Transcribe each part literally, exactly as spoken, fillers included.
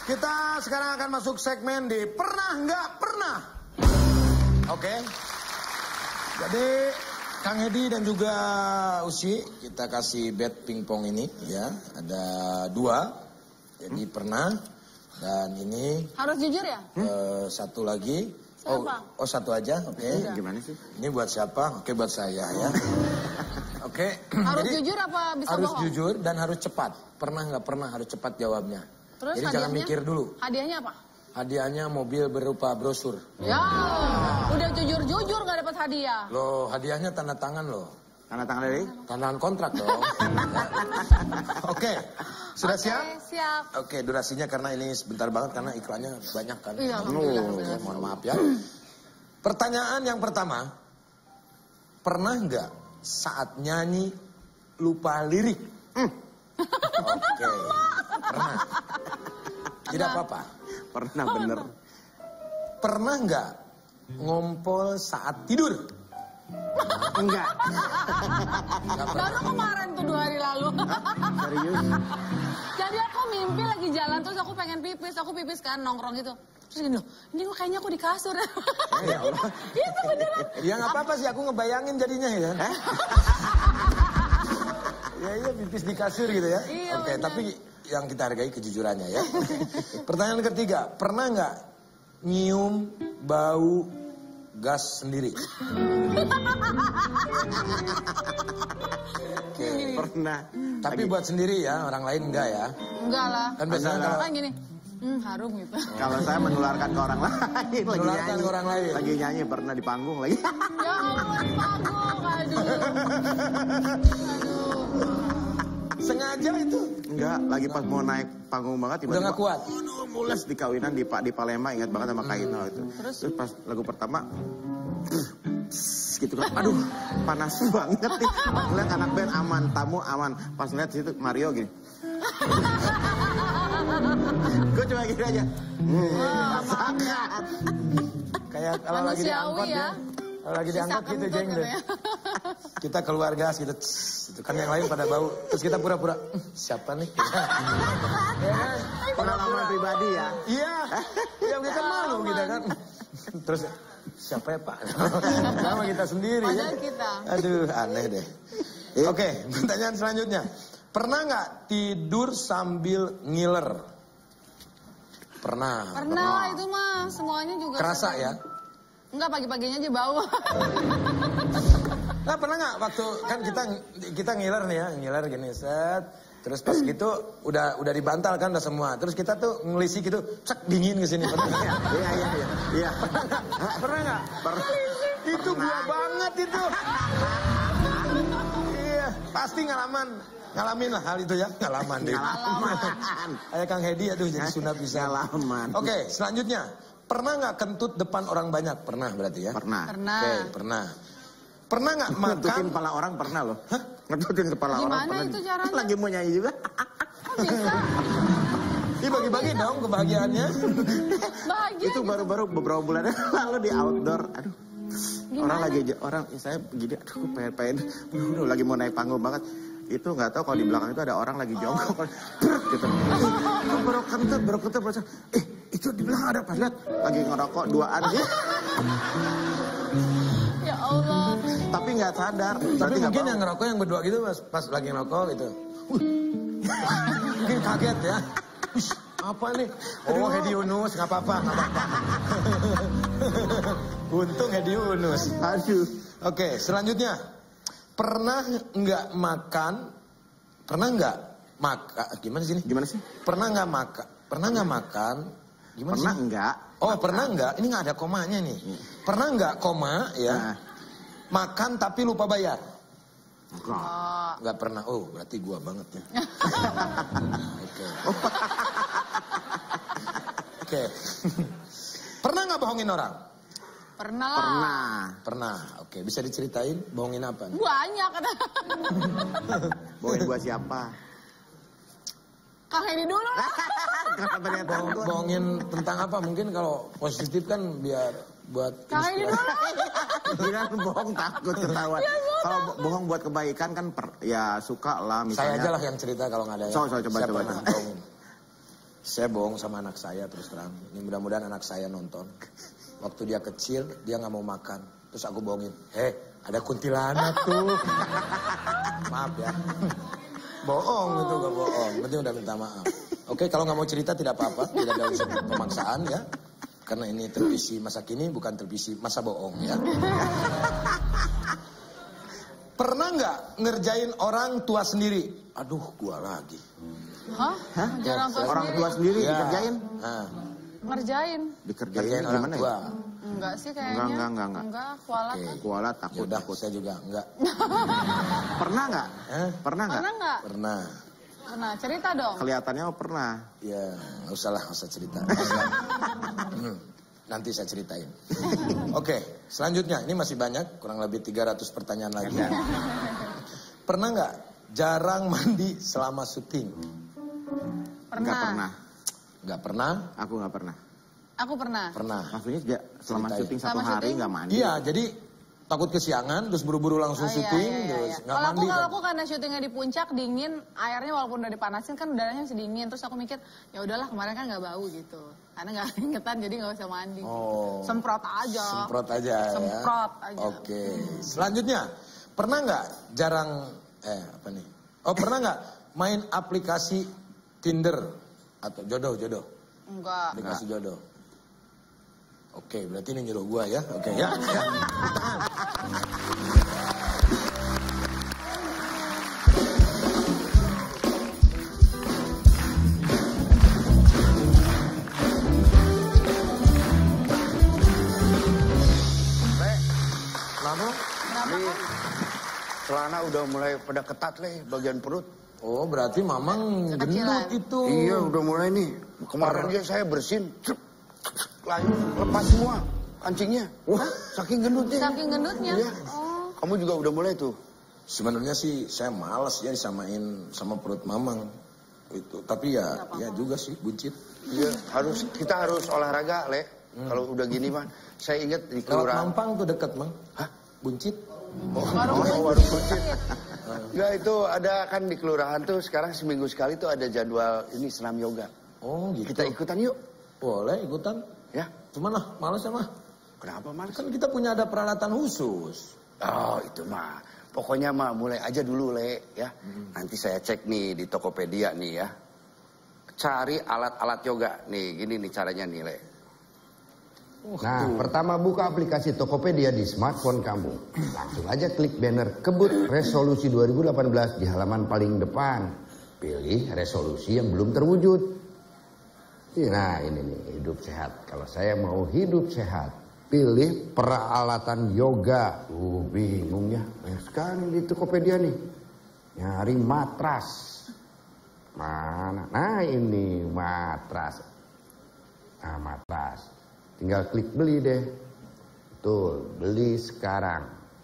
Kita sekarang akan masuk segmen di Pernah Nggak Pernah. Oke. Okay. Jadi Kang Edi dan juga Usi, kita kasih bet pingpong ini ya. Ada dua. Jadi hmm? pernah. Dan ini. Harus jujur ya? Uh, satu lagi. Oh, oh satu aja. Oke. Okay. Gimana sih? Ini buat siapa? Oke, okay, buat saya ya. Oke. Okay. Harus Jadi, jujur apa bisa harus bohong? Harus jujur dan harus cepat. Pernah nggak pernah harus cepat jawabnya. Terus jadi jangan mikir dulu. Hadiahnya apa? Hadiahnya mobil berupa brosur. Ya, udah jujur-jujur nggak dapat hadiah. Loh, hadiahnya tanda tangan loh. Tanda tangan dari? Tanda tangan kontrak dong. Oke, sudah Oke, siap? Siap. Oke, durasinya karena ini sebentar banget karena iklannya banyak kan. Iya, oh, mohon maaf ya. Pertanyaan yang pertama, pernah nggak saat nyanyi lupa lirik? Hmm. Oke, pernah. Tidak apa-apa. Pernah bener. Pernah nggak ngompol saat tidur? Enggak. Baru kemarin tuh dua hari lalu. Serius? Jadi aku mimpi lagi jalan terus aku pengen pipis, aku pipis kan nongkrong gitu. Terus gini loh, ini kok kayaknya aku di kasur. Ya Allah. Itu beneran. Ya nggak apa-apa sih, aku ngebayangin jadinya ya. Ya iya pipis di kasur gitu ya. Iya, Oke, bener. tapi yang kita hargai kejujurannya ya. Pertanyaan ketiga, pernah nggak nyium bau gas sendiri? Oke, pernah. Tapi Lagi. buat sendiri ya, orang lain enggak ya? Enggak lah. Kan biasanya Enggak kalau Kan gini, hmm, harum gitu. Kalau saya menularkan ke orang lain. Lagi Menularkan nyanyi. ke orang lain. Lagi nyanyi pernah di panggung lagi. Ya Allah, panggung, aduh. Aduh. sengaja itu. Enggak, lagi pas mau naik panggung banget tiba-tiba. Udah gak kuat. Aduh, mules di kawinan di Pak di Palembang, ingat banget sama Kaino itu. Terus? Terus pas lagu pertama gitu kan, aduh panas banget nih. Pas lihat anak band aman, tamu aman. Pas lihat situ Mario gini. Gue cuma gini aja. Hmm, sangat. Kayak kalau lagi diangkot ya. Kalau lagi diangkot gitu jeng deh. Kita keluar gas gitu. Itu kan yang lain pada bau. Terus kita pura-pura, siapa nih? Ya kan? Pengalaman pribadi ya. Iya. Ya kita malu kita kan. Terus siapa ya Pak? Sama kita sendiri ya. Padahal kita. Aduh aneh deh. Oke, pertanyaan selanjutnya. Pernah nggak tidur sambil ngiler? Pernah. Pernah lah itu mah, semuanya juga. Kerasa sering. ya? Enggak, pagi-paginya aja bau. Nah pernah nggak waktu kan kita kita ngiler nih ya, ngiler gini set. Terus pas gitu udah udah dibantal kan udah semua. Terus kita tuh ngelisi gitu, cek dingin ke sini. Pernah nggak? Iya iya iya. Iya. Pernah nggak? Pernah. Itu gua banget itu. Iya, pasti ngalaman. Ngalamin lah hal itu ya, ngalaman deh. Ngalaman. Ayah Kang Hedi aduh jadi sunat bisa. Ngalaman. Oke, selanjutnya. Pernah nggak kentut depan orang banyak? Pernah berarti ya? Pernah. Pernah. Oke, pernah. Pernah nggak makan? Ngetutin kepala orang pernah loh. Hah? Ngetutin kepala Gimana orang pernah. itu caranya? Lagi mau nyanyi juga. Kok bisa? Ih bagi-bagi dong kebahagiaannya. Bahagia Itu gitu. baru-baru beberapa bulan lalu di outdoor. Aduh. Gimana? Orang lagi orang saya begini, aduh aku pengen-pengen. Aduh, lagi mau naik panggung banget. Itu nggak tahu kalau di belakang itu ada orang lagi jongkok. Gitu. Eh, baru kentut, baru kentut, baru eh itu di belakang ada pas lihat lagi ngerokok duaan gitu. Ya Allah. Tapi nggak sadar. Tapi Berarti nggak mungkin mau. yang ngerokok yang berdua gitu pas, pas lagi ngerokok gitu. Uh. Mungkin kaget ya. Ush, apa nih? Oh Hedi Yunus, nggak apa-apa, nggak apa-apa. Untung Hedi Yunus. Aduh. Oke, selanjutnya. Pernah nggak makan? Pernah nggak makan? Gimana sih ini? Gimana sih? Pernah nggak makan? Pernah nggak makan? Gimana Pernah sih? enggak? Oh pernah nggak? Ini nggak ada komanya nih. Pernah nggak koma ya? Nah. Makan tapi lupa bayar? Enggak. Oh. Nggak pernah. Oh berarti gua banget ya. Oke. Oke. Pernah nggak bohongin orang? Pernah lah. Pernah. Pernah. Oke. Bisa diceritain bohongin apa? nih? Banyak kata. Bohongin buat siapa? Kang Hedi dulu lah. Kenapa dia Bohong, takut? bohongin tentang apa? Mungkin kalau positif kan biar buat Kang Hedi dulu. Dia kan bohong takut ketahuan. Kalau bo- bohong buat kebaikan kan per, ya suka lah Saya misalnya. aja lah yang cerita kalau nggak ada. So, so, coba, Saya coba, pernah coba. bohongin. Saya bohong sama anak saya terus terang. Ini mudah-mudahan anak saya nonton. Waktu dia kecil, dia nggak mau makan. Terus aku bohongin, heh ada kuntilanak tuh. Maaf ya. Bohong itu gak bohong. Berarti udah minta maaf. Oke, kalau nggak mau cerita tidak apa-apa. Tidak ada unsur pemaksaan ya. Karena ini televisi masa kini, bukan televisi masa bohong ya. Pernah nggak ngerjain orang tua sendiri? Aduh, gua lagi. Hah? Hah? Orang tua Orang sendiri? tua sendiri Ya. dikerjain? Nah, Ngerjain? Dikerjain ngerjain orang gimana tua. ya? Enggak sih kayaknya. Enggak, enggak, enggak, enggak. Enggak, kualat Oke. kan. Kualat Ya takut, udah, takut. saya juga enggak. Pernah nggak? Eh, Pernah nggak? Pernah nggak? pernah. Pernah, cerita dong. Kelihatannya oh, pernah. Ya, nggak usah lah, nggak usah cerita. Nggak usah. Hmm, nanti saya ceritain. Oke, selanjutnya. Ini masih banyak, kurang lebih tiga ratus pertanyaan lagi. Pernah nggak jarang mandi selama syuting? Pernah. Nggak pernah. Nggak pernah? Aku nggak pernah. Aku pernah. Pernah. Maksudnya ja- selama Ceritain. syuting satu Selama hari syuting? nggak mandi. Iya, jadi takut kesiangan, terus buru-buru langsung Oh, iya, syuting, iya, iya, terus iya. nggak Kalau aku, mandi. kalau kan? aku karena syutingnya di puncak dingin, airnya walaupun udah dipanasin kan udaranya masih dingin. Terus aku mikir, ya udahlah kemarin kan nggak bau gitu. Karena nggak keringetan jadi nggak usah mandi. Oh. Semprot aja. Semprot aja ya. Semprot aja. Oke. Selanjutnya, pernah nggak jarang eh apa nih? Oh, pernah nggak main aplikasi Tinder atau jodoh jodoh? Enggak. Aplikasi jodoh. Oke, berarti ini nyuruh gua ya. Oke ya. ya. Le, Kenapa? Kenapa ini kan? celana udah mulai pada ketat le, bagian perut. Oh, berarti mamang Kekecilan. gendut itu. Iya, udah mulai nih. Kemarin aja saya bersin, cep, lain lepas semua kancingnya. Wah, saking gendutnya. Saking gendutnya? Iya. Oh. Kamu juga udah mulai tuh. Sebenarnya sih saya malas ya disamain sama perut mamang. Itu, tapi ya, ya juga sih buncit. Iya, harus kita harus olahraga le. Kalau udah gini mah, saya ingat di Lewat kelurahan. Mampang tuh deket, Mang. Hah? Buncit. Oh, Baru oh, buncit. baru buncit. Ya itu ada kan di kelurahan tuh sekarang seminggu sekali tuh ada jadwal ini senam yoga. Oh, gitu. Kita ikutan yuk. Boleh ikutan. Ya, Cuman lah, malas ya mah. kenapa mas? Kan kita punya ada peralatan khusus. Oh itu mah. Pokoknya mah mulai aja dulu le ya. Nanti saya cek nih di Tokopedia nih ya. Cari alat-alat yoga. Nih gini nih caranya nih le. Nah, pertama buka aplikasi Tokopedia di smartphone kamu. Langsung aja klik banner Kebut Resolusi dua ribu delapan belas di halaman paling depan. Pilih resolusi yang belum terwujud. Nah, ini nih, hidup sehat. Kalau saya mau hidup sehat, pilih peralatan yoga. Uh, bingung ya. Banyak sekali di Tokopedia nih. Nyari matras. Mana? Nah, ini matras. Nah, matras. Tinggal klik beli deh. Tuh, beli sekarang.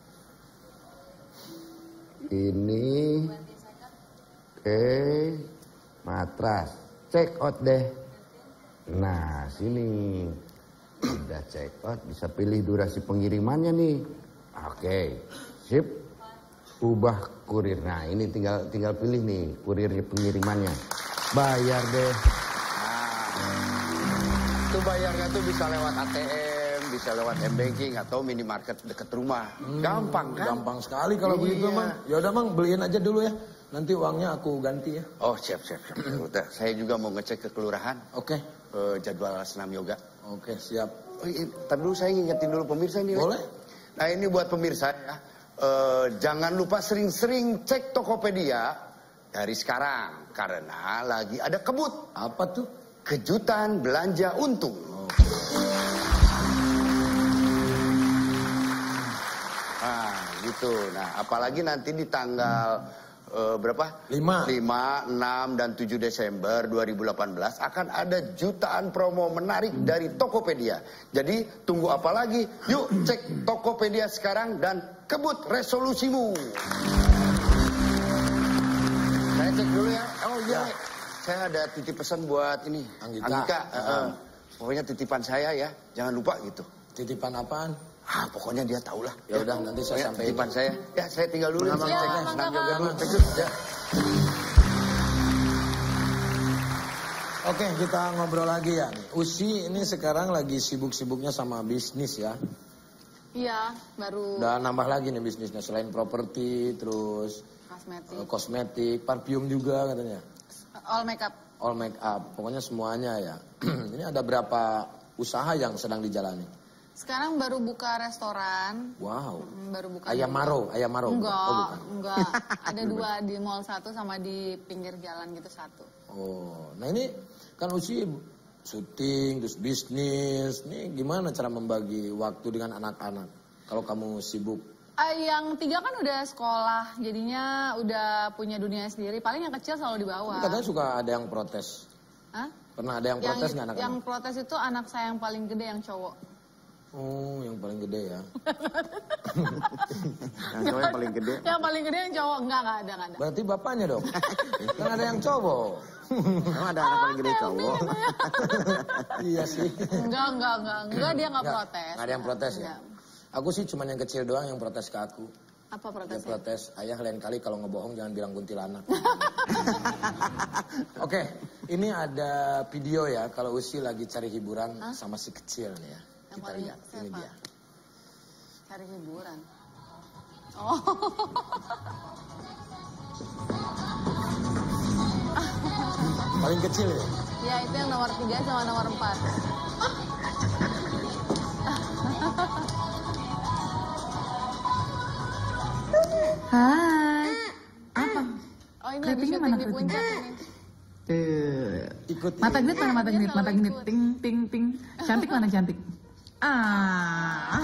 Ini. Oke. Matras. Check out deh. Nah, sini. Udah check out, bisa pilih durasi pengirimannya nih. Oke. Sip. Ubah kurir. Nah, ini tinggal tinggal pilih nih kurirnya pengirimannya. Bayar deh. Itu bayarnya tuh bisa lewat A T M, bisa lewat M-Banking atau minimarket deket rumah. Gampang kan? Gampang sekali kalau Iya. begitu, Mang. Ya udah, Mang, beliin aja dulu ya. Nanti uangnya aku ganti ya. Oh siap siap. siap. Udah, saya juga mau ngecek ke kelurahan Oke. eh, jadwal senam yoga. Oke, siap. Oh, iya, tapi dulu saya ngingetin dulu pemirsa nih. Le. Boleh. Nah ini buat pemirsa ya. Eh, jangan lupa sering-sering cek Tokopedia dari sekarang karena lagi ada kebut. Apa tuh? Kejutan belanja untung. Nah, gitu. Nah, apalagi nanti di tanggal eh, berapa? Lima. lima, enam, dan tujuh Desember dua ribu delapan belas akan ada jutaan promo menarik dari Tokopedia. Jadi, tunggu apa lagi? Yuk cek Tokopedia sekarang dan kebut resolusimu. Saya cek dulu ya. Oh iya. Saya ada titip pesan buat ini. Anggita. Anggika. eh, Ah. eh. Pokoknya titipan saya ya. Jangan lupa gitu. Titipan apaan? Ah, pokoknya dia tahu lah. Ya udah, nanti saya Pokoknya sampaikan. Titipan saya. Ya, saya tinggal dulu. Ya, Saya cek Mangga, senam Kang. yoga dulu. Thank you. Ya. Oke, kita ngobrol lagi ya. Usi ini sekarang lagi sibuk-sibuknya sama bisnis ya. Iya, baru. Udah nambah lagi nih bisnisnya selain properti, terus Kosmetik. uh, kosmetik, parfum juga katanya. All makeup. All make up, pokoknya semuanya ya. Ini ada berapa usaha yang sedang dijalani? Sekarang baru buka restoran. Wow. Mm, Baru buka. Ayam Maro, Ayam Maro. Enggak, Oh, bukan. enggak. Ada dua di mall satu sama di pinggir jalan gitu satu. Oh, nah ini kan Usi syuting, terus bisnis. Ini gimana cara membagi waktu dengan anak-anak? Kalau kamu sibuk? Ah, yang tiga kan udah sekolah, jadinya udah punya dunia sendiri. Paling yang kecil selalu di bawah. Katanya suka ada yang protes. Hah? Pernah ada yang Yang, protes nggak anak-anak? yang protes itu anak saya yang paling gede yang cowok. Oh, yang paling gede ya. Yang cowok yang paling gede. Yang paling gede yang cowok. Enggak, enggak ada, enggak ada. Berarti bapaknya dong. Kan ada yang cowok. Emang ada anak paling gede cowok. Iya sih. Enggak, enggak, enggak. Enggak, dia enggak Nggak- protes. nggak ada yang protes ya? Enggak. Aku sih cuman yang kecil doang yang protes ke aku. Apa Dia protesnya? protes, ayah lain kali kalau ngebohong jangan bilang kuntilanak. Oke, ini ada video ya kalau Usi lagi cari hiburan Hah? sama si kecil nih ya. Yang Kita paling lihat, ini siapa? dia. Cari hiburan. Oh. Paling kecil ya? Ya, itu yang nomor tiga sama nomor empat. Hai. Apa? Oh, ini lagi Clippingnya syuting mana di clipping? puncak ini. Tuh. Ikut. Mata genit mana mata Dia genit? Mata selalu genit. ikut. Ting ting ting. Cantik mana cantik? Ah.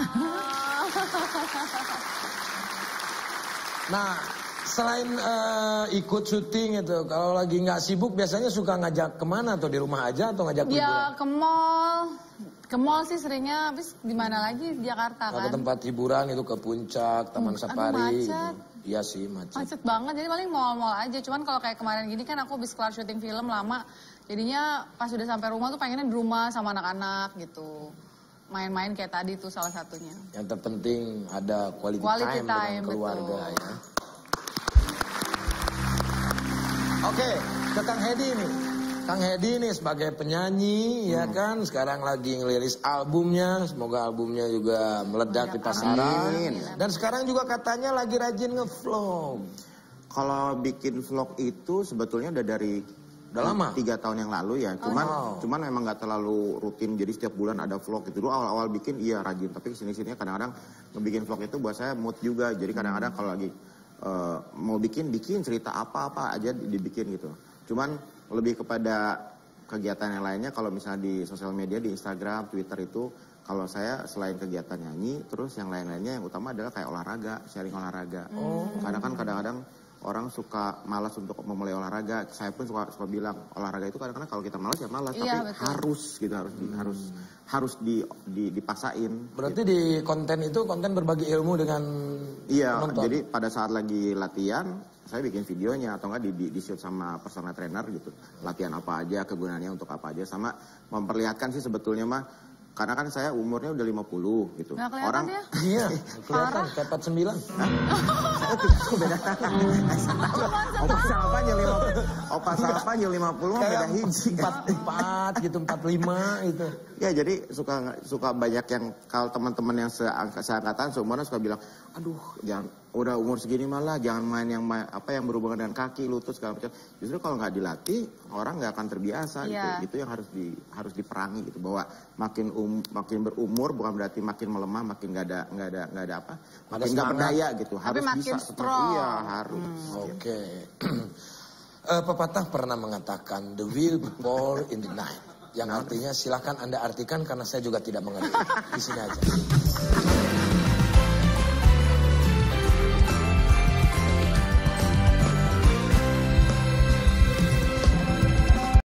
Nah, selain eh, ikut syuting itu, kalau lagi nggak sibuk biasanya suka ngajak kemana tuh, di rumah aja atau ngajak liburan? Ya, ke mall. Ke mall sih seringnya, habis di mana lagi di Jakarta Kalau kan. ke tempat hiburan itu ke puncak, Taman Hmm, aduh, Safari. macet. Gitu. Iya sih macet. Macet banget, jadi paling mall-mall aja. Cuman kalau kayak kemarin gini kan aku habis kelar syuting film lama. Jadinya pas udah sampai rumah tuh pengennya di rumah sama anak-anak gitu. Main-main kayak tadi tuh salah satunya. Yang terpenting ada quality, Quality time, time, dengan keluarga betul. ya. Oke, ke Kang Hedi nih. Kang Hedi nih sebagai penyanyi ya kan, sekarang lagi ngeliris albumnya, semoga albumnya juga meledak di pasaran. Amin. Dan sekarang juga katanya lagi rajin ngevlog. Kalau bikin vlog itu sebetulnya udah dari Udah lama? tiga tahun yang lalu ya. Cuman Oh. cuman memang nggak terlalu rutin. Jadi setiap bulan ada vlog gitu. Dulu awal-awal bikin iya rajin. Tapi kesini-sininya kadang-kadang ngebikin vlog itu buat saya mood juga. Jadi kadang-kadang kalau lagi eh, mau bikin bikin cerita apa-apa aja dibikin gitu. Cuman lebih kepada kegiatan yang lainnya. Kalau misalnya di sosial media, di Instagram, Twitter itu, kalau saya selain kegiatan nyanyi, terus yang lain-lainnya yang utama adalah kayak olahraga, sharing olahraga. Oh. Karena kan kadang-kadang orang suka malas untuk memulai olahraga. Saya pun suka suka bilang olahraga itu kadang-kadang kalau kita malas ya malas, Iya, tapi betul. harus gitu harus di, harus harus di, di dipaksain. Berarti di konten itu konten berbagi ilmu dengan Iya, penonton. jadi pada saat lagi latihan, saya bikin videonya atau enggak di, di, di shoot sama personal trainer gitu. Latihan apa aja, kegunaannya untuk apa aja, sama memperlihatkan sih sebetulnya mah, karena kan saya umurnya udah lima puluh gitu. Nggak kelihatan Orang ya? Iya, kelihatan kayak empat puluh sembilan. beda. Opa Salapanya lima puluh. Opa Salapanya lima puluh mah beda Kayak hiji. empat empat gitu, empat puluh lima gitu. Ya jadi suka suka banyak yang kalau teman-teman yang seangka, seangkatan seumuran suka bilang, aduh jangan udah umur segini malah jangan main yang main, apa yang berhubungan dengan kaki, lutut segala macam. Justru kalau nggak dilatih orang nggak akan terbiasa Iya. gitu. Itu yang harus di harus diperangi gitu, bahwa makin um, makin berumur bukan berarti makin melemah, makin nggak ada nggak ada nggak ada apa, makin nggak semangat. berdaya gitu. Harus makin bisa seperti strong. iya harus. Oke. Eh, pepatah pernah mengatakan the will be pour in the night. Yang artinya silahkan Anda artikan karena saya juga tidak mengerti. Di sini aja.